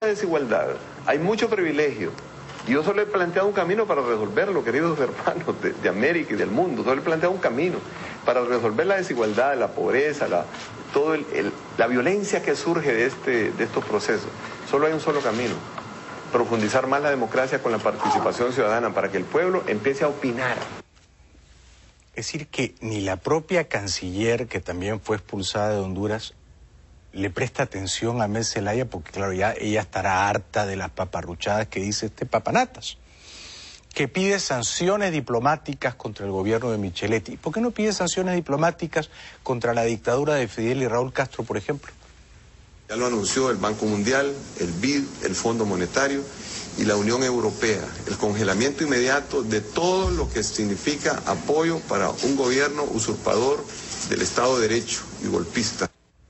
desigualdad, hay mucho privilegio. Y yo solo he planteado un camino para resolverlo, queridos hermanos de América y del mundo. Solo he planteado un camino para resolver la desigualdad, la pobreza, la violencia que surge de estos procesos. Solo hay un solo camino: profundizar más la democracia con la participación ciudadana para que el pueblo empiece a opinar. Es decir, que ni la propia canciller, que también fue expulsada de Honduras, le presta atención a Mel Zelaya, porque claro, ya ella estará harta de las paparruchadas que dice este papanatas, que pide sanciones diplomáticas contra el gobierno de Micheletti. ¿Por qué no pide sanciones diplomáticas contra la dictadura de Fidel y Raúl Castro, por ejemplo? Ya lo anunció el Banco Mundial, el BID, el Fondo Monetario y la Unión Europea. El congelamiento inmediato de todo lo que significa apoyo para un gobierno usurpador del Estado de Derecho y golpista.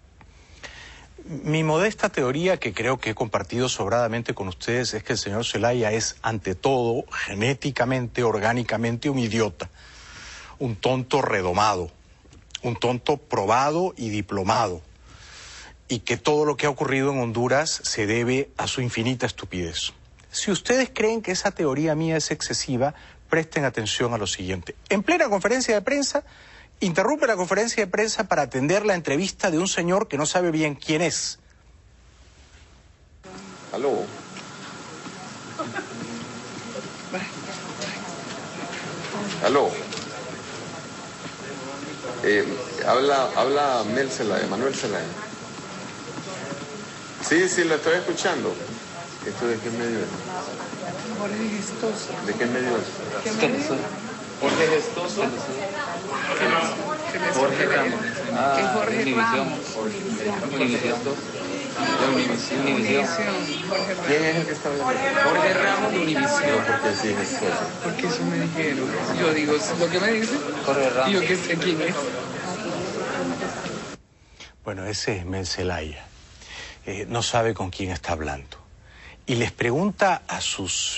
Mi modesta teoría, que creo que he compartido sobradamente con ustedes, es que el señor Zelaya es, ante todo, genéticamente, orgánicamente, un idiota, un tonto redomado, un tonto probado y diplomado, y que todo lo que ha ocurrido en Honduras se debe a su infinita estupidez. Si ustedes creen que esa teoría mía es excesiva, presten atención a lo siguiente. En plena conferencia de prensa, interrumpe la conferencia de prensa para atender la entrevista de un señor que no sabe bien quién es. Aló. Aló. Habla Mel Zelaya, Manuel Zelaya. Sí, lo estoy escuchando. ¿Esto de qué medio es? Jorge Gestoso. ¿De qué medio es? Teleson. Jorge Gestoso. Jorge Ramos. Es Jorge Ramos. Univisión. ¿Quién es el que está hablando? Jorge Ramos de Univisión. Porque sí es Gestoso. Porque eso me dijeron. Yo digo, ¿lo que me dicen? Jorge Ramos. Y yo que sé quién es. Bueno, ese es Mel Zelaya. No sabe con quién está hablando. Y les pregunta a sus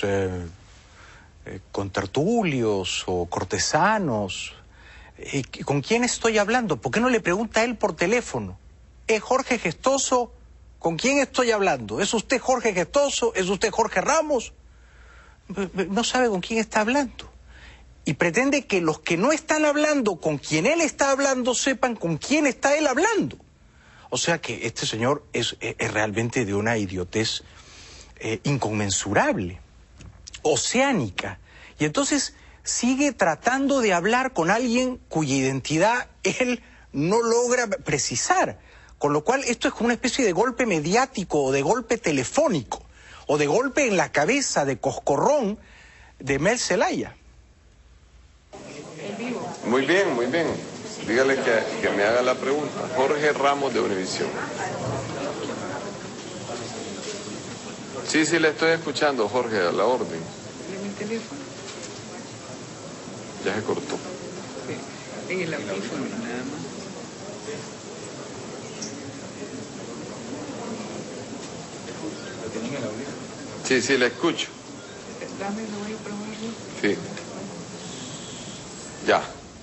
contertulios o cortesanos, ¿con quién estoy hablando? ¿Por qué no le pregunta a él por teléfono? ¿Es Jorge Gestoso? ¿Con quién estoy hablando? ¿Es usted Jorge Gestoso? ¿Es usted Jorge Ramos? No sabe con quién está hablando. Y pretende que los que no están hablando con quien él está hablando sepan con quién está él hablando. O sea que este señor es realmente de una idiotez inconmensurable, oceánica. Y entonces sigue tratando de hablar con alguien cuya identidad él no logra precisar. Con lo cual esto es como una especie de golpe mediático o de golpe telefónico o de golpe en la cabeza de coscorrón de Mel Zelaya. Muy bien, muy bien. Dígale que me haga la pregunta. Jorge Ramos de Univisión. Sí, le estoy escuchando, Jorge, a la orden. ¿De mi teléfono? Ya se cortó. Sí, en el audífono nada más. Sí, le escucho. Dame, no voy a probarlo. Sí. Ya.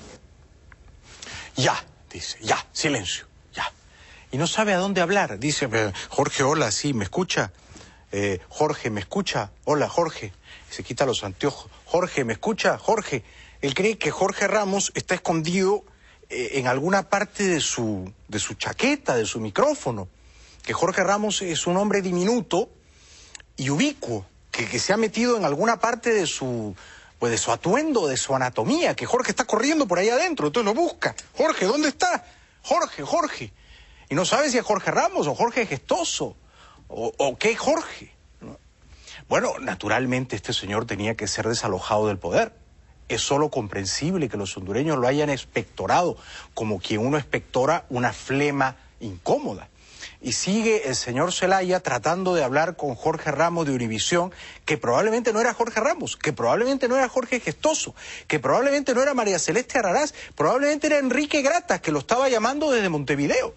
Ya, dice, ya, silencio, ya. Y no sabe a dónde hablar. Dice, Jorge, hola, sí, ¿me escucha? Jorge, ¿me escucha? Hola, Jorge. Y se quita los anteojos. Jorge, ¿me escucha? Jorge. Él cree que Jorge Ramos está escondido en alguna parte de su chaqueta, de su micrófono. Que Jorge Ramos es un hombre diminuto y ubicuo, que se ha metido en alguna parte de su atuendo, de su anatomía, que Jorge está corriendo por ahí adentro, entonces lo busca. Jorge, ¿dónde está? Jorge. Y no sabe si es Jorge Ramos o Jorge Gestoso, o qué Jorge. Bueno, naturalmente este señor tenía que ser desalojado del poder. Es solo comprensible que los hondureños lo hayan expectorado, como quien uno expectora una flema incómoda. Y sigue el señor Zelaya tratando de hablar con Jorge Ramos de Univisión, que probablemente no era Jorge Ramos, que probablemente no era Jorge Gestoso, que probablemente no era María Celeste Araraz, probablemente era Enrique Gratas, que lo estaba llamando desde Montevideo.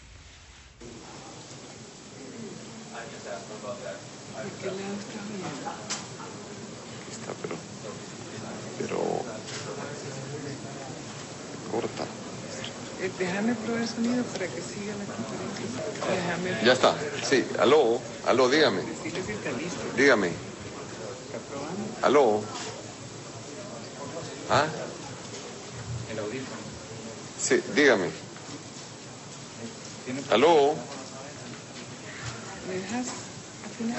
Está, pero corta. Déjame probar el sonido para que siga la conferencia. Déjame. Ya está. Sí, aló, dígame. Decirle si está listo. Dígame. ¿Está probando? Aló. ¿Ah? El audífono. Sí, dígame. Aló. ¿Me dejas afinar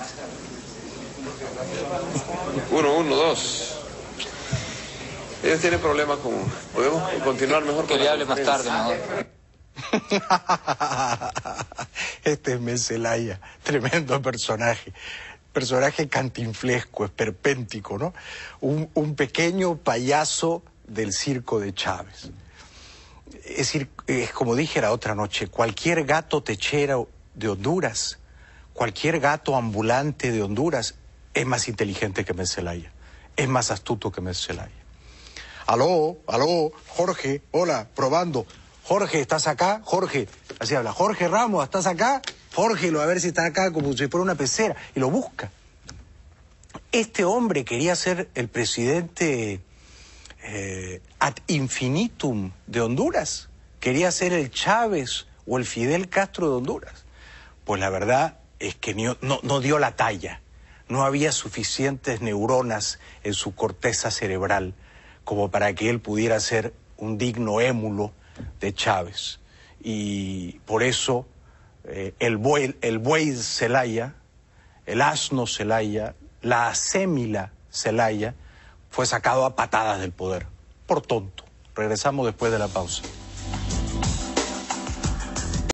eso? 1, 1, 2. Ellos tienen problemas con... ¿Podemos continuar mejor? Que le hable más tarde, mejor. Este es Meselaya, tremendo personaje. Personaje cantinflesco, esperpéntico, ¿no? Un pequeño payaso del circo de Chávez. Es decir, como dije la otra noche, cualquier gato techero de Honduras, cualquier gato ambulante de Honduras es más inteligente que Meselaya, es más astuto que Meselaya. Aló, Jorge, hola, probando. Jorge, ¿estás acá? Jorge, así habla. Jorge Ramos, ¿estás acá? Jorge, a ver si está acá, como si fuera una pecera, y lo busca. Este hombre quería ser el presidente ad infinitum de Honduras. Quería ser el Chávez o el Fidel Castro de Honduras. Pues la verdad es que no dio la talla. No había suficientes neuronas en su corteza cerebral como para que él pudiera ser un digno émulo de Chávez. Y por eso el buey Zelaya, el asno Zelaya, la asémila Zelaya, fue sacado a patadas del poder, por tonto. Regresamos después de la pausa.